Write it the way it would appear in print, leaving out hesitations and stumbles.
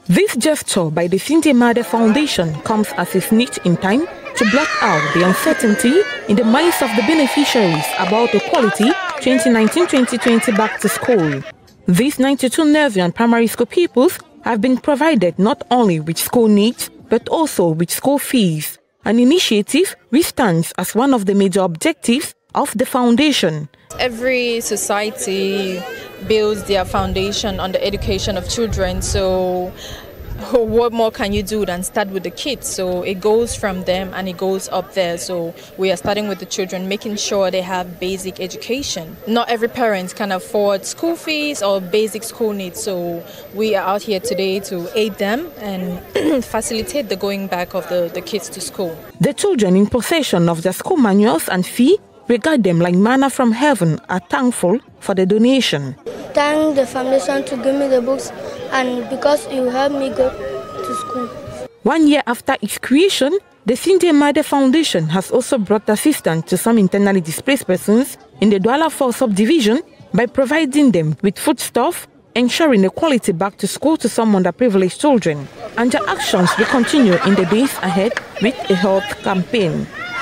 This gesture by the Cynthia Made Foundation comes as a snitch in time to blot out the uncertainty in the minds of the beneficiaries about the quality 2019-2020 back to school. These 92 nursery and primary school pupils have been provided not only with school needs but also with school fees, an initiative which stands as one of the major objectives of the foundation. Every society builds their foundation on the education of children, so what more can you do than start with the kids? So it goes from them and it goes up there. So we are starting with the children, making sure they have basic education. Not every parent can afford school fees or basic school needs, so we are out here today to aid them and facilitate the going back of the kids to school. The children in possession of their school manuals and fee regard them like manna from heaven, are thankful for the donation. Thank the foundation to give me the books and because you helped me go to school. 1 year after its creation, the Cynthia Made Foundation has also brought assistance to some internally displaced persons in the Douala 4 subdivision by providing them with foodstuff, ensuring a quality back to school to some underprivileged children. And their actions will continue in the days ahead with a health campaign.